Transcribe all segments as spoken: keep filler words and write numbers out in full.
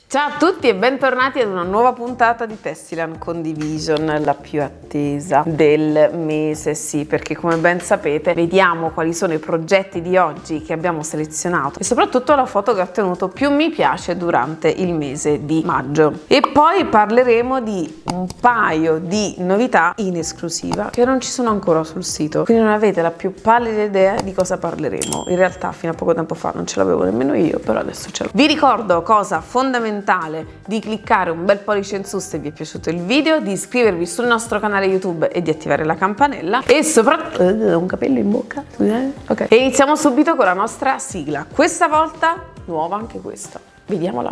Ciao a tutti e bentornati ad una nuova puntata di Tessiland Condivision, la più attesa del mese, sì, perché come ben sapete vediamo quali sono i progetti di oggi che abbiamo selezionato e soprattutto la foto che ho ottenuto più mi piace durante il mese di maggio. E poi parleremo di un paio di novità in esclusiva che non ci sono ancora sul sito, quindi non avete la più pallida idea di cosa parleremo. In realtà fino a poco tempo fa non ce l'avevo nemmeno io, però adesso ce l'ho. Vi ricordo cosa fondamentale di cliccare un bel pollice in su se vi è piaciuto il video, di iscrivervi sul nostro canale YouTube e di attivare la campanella e soprattutto uh, un capello in bocca, ok. E iniziamo subito con la nostra sigla, questa volta nuova anche questa, vediamola.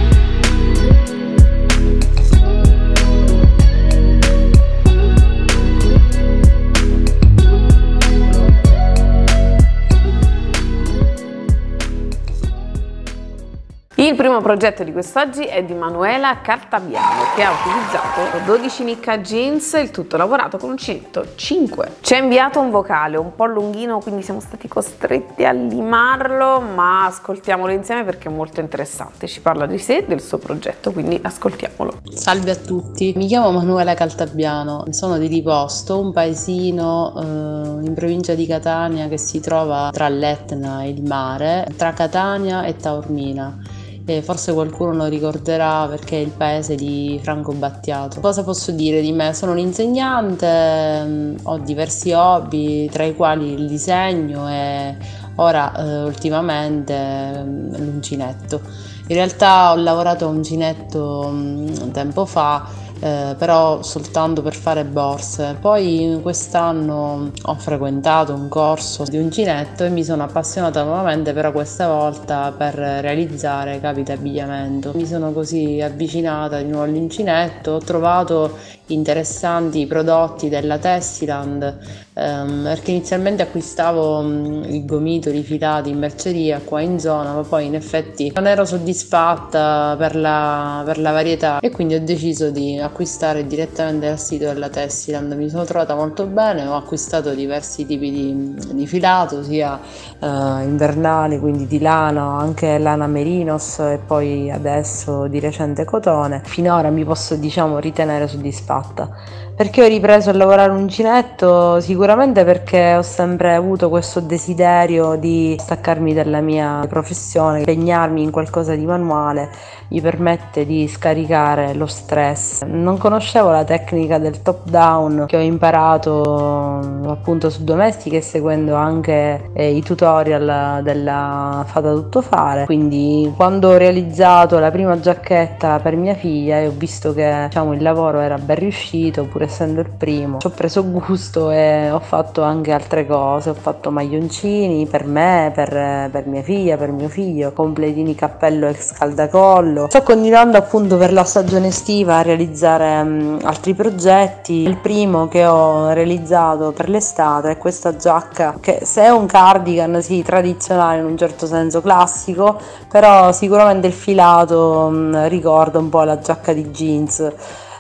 Il primo progetto di quest'oggi è di Manuela Cartabiano, che ha utilizzato dodici nicca jeans, il tutto lavorato con uncinetto cinque. Ci ha inviato un vocale un po' lunghino, quindi siamo stati costretti a limarlo, ma ascoltiamolo insieme perché è molto interessante. Ci parla di sé, del suo progetto, quindi ascoltiamolo. Salve a tutti, mi chiamo Manuela Cartabiano, sono di Riposto, un paesino eh, in provincia di Catania che si trova tra l'Etna e il mare, tra Catania e Taormina. E forse qualcuno lo ricorderà perché è il paese di Franco Battiato. Cosa posso dire di me? Sono un'insegnante, ho diversi hobby, tra i quali il disegno e ora eh, ultimamente l'uncinetto. In realtà ho lavorato a uncinetto um, tempo fa, Eh, però soltanto per fare borse. Poi quest'anno ho frequentato un corso di uncinetto e mi sono appassionata nuovamente, però questa volta per realizzare capi d'abbigliamento. Mi sono così avvicinata di nuovo all'uncinetto, ho trovato interessanti prodotti della Tessiland, ehm, perché inizialmente acquistavo um, i gomito rifilati in merceria qua in zona, ma poi in effetti non ero soddisfatta per la, per la varietà e quindi ho deciso di acquistare direttamente dal sito della Tessiland. Mi sono trovata molto bene, ho acquistato diversi tipi di, di filato, sia eh, invernali, quindi di lana, anche lana merinos e poi adesso di recente cotone. Finora mi posso, diciamo, ritenere soddisfatta. Perché ho ripreso a lavorare uncinetto? Sicuramente perché ho sempre avuto questo desiderio di staccarmi dalla mia professione, impegnarmi in qualcosa di manuale mi permette di scaricare lo stress. Non conoscevo la tecnica del top down che ho imparato appunto su Domestika, seguendo anche eh, i tutorial della Fata Tuttofare. Quindi quando ho realizzato la prima giacchetta per mia figlia e ho visto che, diciamo, il lavoro era ben riuscito, pur essendo il primo, ci ho preso gusto e ho fatto anche altre cose. Ho fatto maglioncini per me, per, per mia figlia, per mio figlio, completini cappello e scaldacollo. Sto continuando appunto per la stagione estiva a realizzare um, altri progetti. Il primo che ho realizzato per l'estate è questa giacca che, se è un cardigan, sì, tradizionale in un certo senso, classico, però sicuramente il filato um, ricorda un po' la giacca di jeans,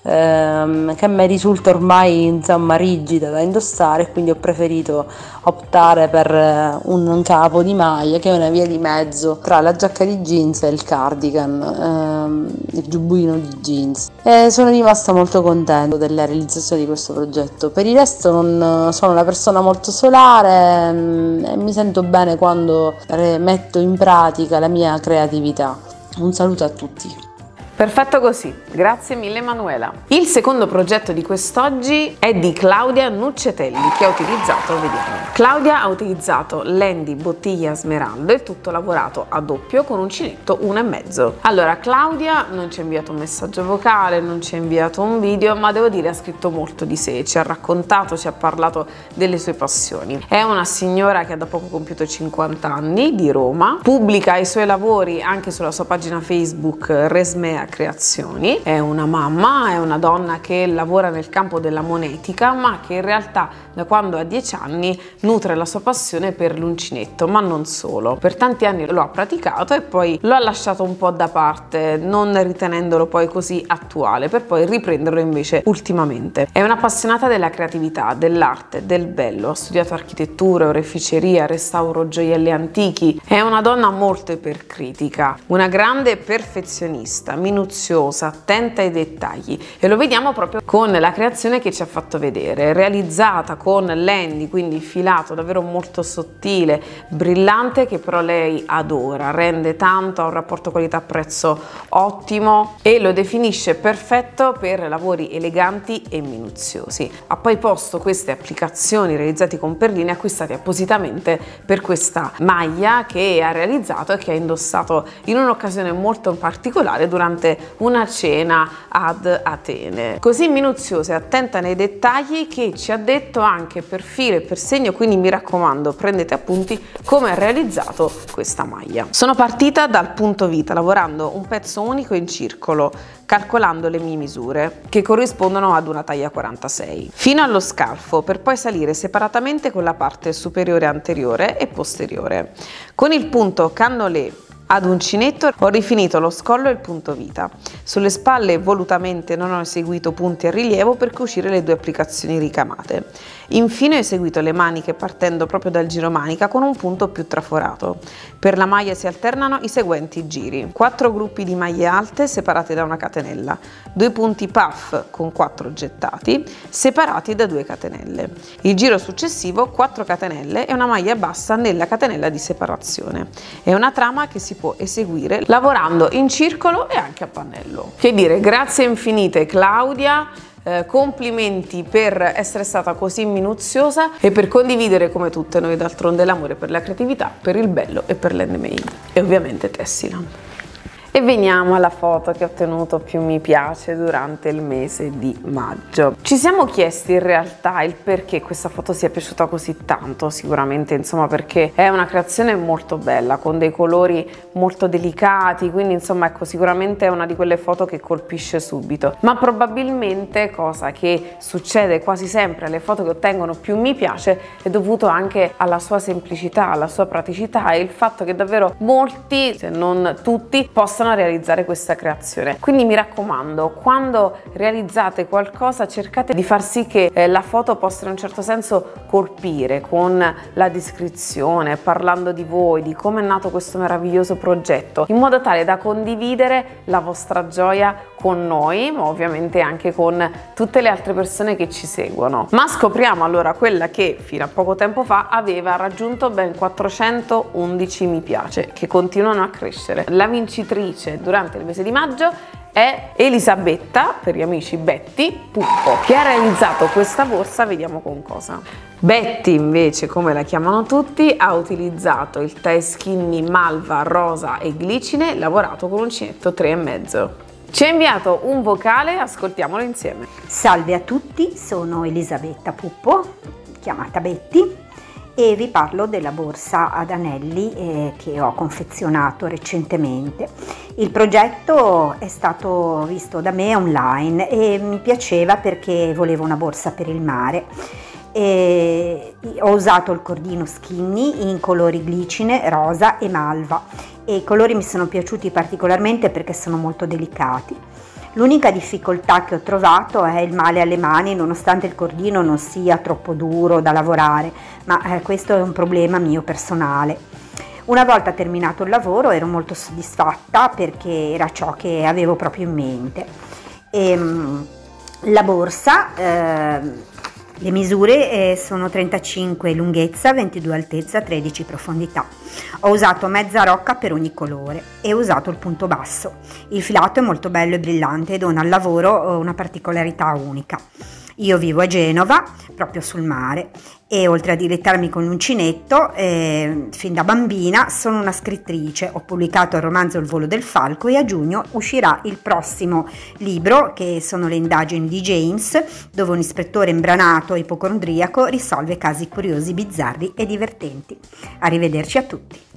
ehm, che mi risulta ormai, insomma, rigida da indossare, e quindi ho preferito optare per un capo di maglia che è una via di mezzo tra la giacca di jeans e il cardigan, ehm, il giubbuino di jeans, e sono rimasta molto contenta della realizzazione di questo progetto. Per il resto non sono una persona molto solare ehm, e mi sento bene quando metto in pratica la mia creatività. Un saluto a tutti. Perfetto così, grazie mille Manuela. Il secondo progetto di quest'oggi è di Claudia Nuccetelli, che ha utilizzato, vediamo. Claudia ha utilizzato l'Handy bottiglia smeraldo, il tutto lavorato a doppio con uncinetto uno e mezzo. Allora, Claudia non ci ha inviato un messaggio vocale, non ci ha inviato un video, ma devo dire ha scritto molto di sé, ci ha raccontato, ci ha parlato delle sue passioni. È una signora che ha da poco compiuto cinquanta anni, di Roma, pubblica i suoi lavori anche sulla sua pagina Facebook Resmea Creazioni. È una mamma, è una donna che lavora nel campo della monetica, ma che in realtà da quando ha dieci anni nutre la sua passione per l'uncinetto, ma non solo. Per tanti anni lo ha praticato e poi lo ha lasciato un po' da parte, non ritenendolo poi così attuale, per poi riprenderlo invece ultimamente. È un'appassionata della creatività, dell'arte, del bello, ha studiato architettura, oreficeria, restauro gioielli antichi. È una donna molto ipercritica, una grande perfezionista, minuziosa, attenta ai dettagli, e lo vediamo proprio con la creazione che ci ha fatto vedere, realizzata con l'handy, quindi filato davvero molto sottile, brillante, che però lei adora, rende tanto, ha un rapporto qualità-prezzo ottimo e lo definisce perfetto per lavori eleganti e minuziosi. Ha poi posto queste applicazioni realizzate con perline acquistate appositamente per questa maglia che ha realizzato e che ha indossato in un'occasione molto particolare durante una cena ad Atene. Così minuziosa e attenta nei dettagli che ci ha detto anche per filo e per segno, quindi mi raccomando, prendete appunti, come ha realizzato questa maglia. Sono partita dal punto vita lavorando un pezzo unico in circolo, calcolando le mie misure che corrispondono ad una taglia quarantasei, fino allo scalfo, per poi salire separatamente con la parte superiore anteriore e posteriore. Con il punto cannolé ad uncinetto ho rifinito lo scollo e il punto vita. Sulle spalle volutamente non ho eseguito punti a rilievo per cucire le due applicazioni ricamate. Infine ho eseguito le maniche partendo proprio dal giro manica con un punto più traforato. Per la maglia si alternano i seguenti giri: quattro gruppi di maglie alte separate da una catenella, due punti puff con quattro gettati separati da due catenelle. Il giro successivo quattro catenelle e una maglia bassa nella catenella di separazione. È una trama che si può eseguire lavorando in circolo e anche a pannello. Che dire, grazie infinite Claudia. Eh, complimenti per essere stata così minuziosa e per condividere come tutte noi d'altronde l'amore per la creatività, per il bello e per l'handmade e ovviamente Tessiland. E veniamo alla foto che ho ottenuto più mi piace durante il mese di maggio. Ci siamo chiesti in realtà il perché questa foto sia piaciuta così tanto, sicuramente insomma perché è una creazione molto bella con dei colori molto delicati, quindi insomma ecco, sicuramente è una di quelle foto che colpisce subito, ma probabilmente, cosa che succede quasi sempre alle foto che ottengono più mi piace, è dovuto anche alla sua semplicità, alla sua praticità e il fatto che davvero molti, se non tutti, possano realizzare questa creazione. Quindi mi raccomando, quando realizzate qualcosa cercate di far sì che eh, la foto possa in un certo senso colpire con la descrizione, parlando di voi, di come è nato questo meraviglioso progetto, in modo tale da condividere la vostra gioia con noi, ma ovviamente anche con tutte le altre persone che ci seguono. Ma scopriamo allora quella che fino a poco tempo fa aveva raggiunto ben quattrocentoundici mi piace, che continuano a crescere. La vincitrice durante il mese di maggio è Elisabetta, per gli amici Betty Puppo, che ha realizzato questa borsa, vediamo con cosa. Betty invece, come la chiamano tutti, ha utilizzato il tie skinny malva rosa e glicine lavorato con uncinetto tre e mezzo. Ci ha inviato un vocale, ascoltiamolo insieme. Salve a tutti, sono Elisabetta Puppo, chiamata Betty, e vi parlo della borsa ad anelli eh, che ho confezionato recentemente. Il progetto è stato visto da me online e mi piaceva perché volevo una borsa per il mare. E ho usato il cordino skinny in colori glicine, rosa e malva, e i colori mi sono piaciuti particolarmente perché sono molto delicati. L'unica difficoltà che ho trovato è il male alle mani, nonostante il cordino non sia troppo duro da lavorare, ma eh, questo è un problema mio personale. Una volta terminato il lavoro ero molto soddisfatta perché era ciò che avevo proprio in mente. E, mh, la borsa, eh, le misure eh, sono trentacinque lunghezza, ventidue altezza, tredici profondità. Ho usato mezza rocca per ogni colore e ho usato il punto basso. Il filato è molto bello e brillante e dona al lavoro una particolarità unica. Io vivo a Genova, proprio sul mare, e oltre a dilettarmi con l'uncinetto, eh, fin da bambina sono una scrittrice. Ho pubblicato il romanzo Il volo del falco e a giugno uscirà il prossimo libro, che sono le indagini di James, dove un ispettore imbranato e ipocondriaco risolve casi curiosi, bizzarri e divertenti. Arrivederci a tutti.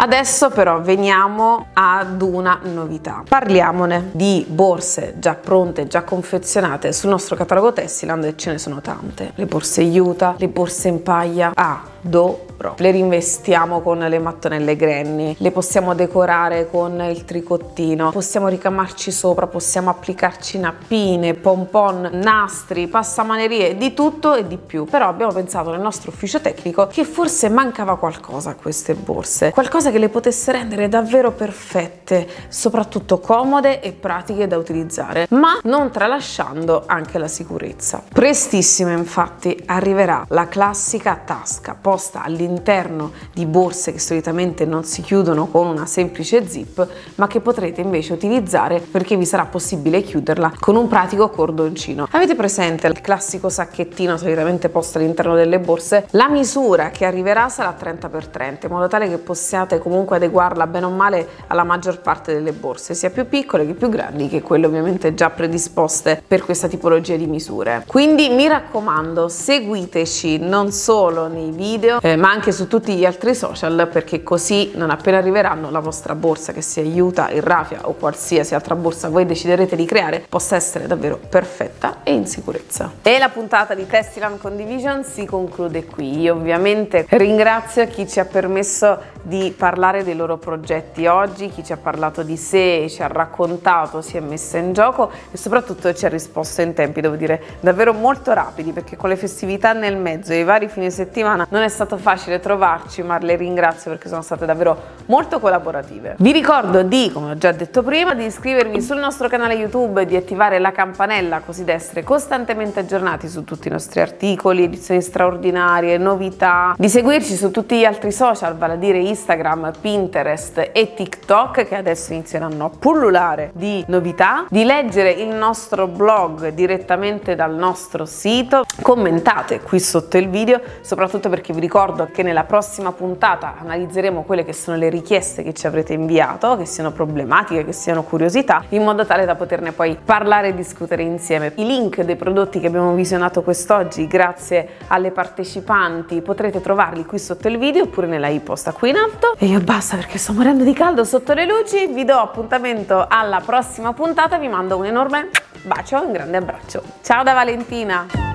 Adesso però veniamo ad una novità. Parliamone di borse già pronte, già confezionate sul nostro catalogo Tessiland, e ce ne sono tante. Le borse Utah, le borse in paglia, adoro. Le rinvestiamo con le mattonelle Granny, le possiamo decorare con il tricottino, possiamo ricamarci sopra, possiamo applicarci nappine, pompon, nastri, passamanerie, di tutto e di più. Però abbiamo pensato nel nostro ufficio tecnico che forse mancava qualcosa a queste borse, qualcosa che le potesse rendere davvero perfette, soprattutto comode e pratiche da utilizzare, ma non tralasciando anche la sicurezza. Prestissimo infatti arriverà la classica tasca posta all'interno all'interno di borse che solitamente non si chiudono con una semplice zip, ma che potrete invece utilizzare perché vi sarà possibile chiuderla con un pratico cordoncino. Avete presente il classico sacchettino solitamente posto all'interno delle borse? La misura che arriverà sarà trenta per trenta, in modo tale che possiate comunque adeguarla bene o male alla maggior parte delle borse, sia più piccole che più grandi, che quelle ovviamente già predisposte per questa tipologia di misure. Quindi mi raccomando, seguiteci non solo nei video eh, ma anche su tutti gli altri social, perché così non appena arriveranno la vostra borsa, che sia Utah, il raffia o qualsiasi altra borsa voi deciderete di creare, possa essere davvero perfetta e in sicurezza. E la puntata di Tessiland Condivision si conclude qui. Io ovviamente ringrazio chi ci ha permesso di parlare dei loro progetti oggi, chi ci ha parlato di sé, ci ha raccontato, si è messa in gioco e soprattutto ci ha risposto in tempi, devo dire, davvero molto rapidi, perché con le festività nel mezzo e i vari fine settimana non è stato facile trovarci, ma le ringrazio perché sono state davvero molto collaborative. Vi ricordo di, come ho già detto prima, di iscrivervi sul nostro canale YouTube e di attivare la campanella così da essere costantemente aggiornati su tutti i nostri articoli, edizioni straordinarie, novità, di seguirci su tutti gli altri social, vale a dire Instagram, Pinterest e TikTok, che adesso inizieranno a pullulare di novità, di leggere il nostro blog direttamente dal nostro sito, commentate qui sotto il video, soprattutto perché vi ricordo che nella prossima puntata analizzeremo quelle che sono le richieste che ci avrete inviato, che siano problematiche, che siano curiosità, in modo tale da poterne poi parlare e discutere insieme. I link dei prodotti che abbiamo visionato quest'oggi grazie alle partecipanti potrete trovarli qui sotto il video oppure nella e-posta qui in alto. E io basta, perché sto morendo di caldo sotto le luci. Vi do appuntamento alla prossima puntata, vi mando un enorme bacio e un grande abbraccio. Ciao da Valentina!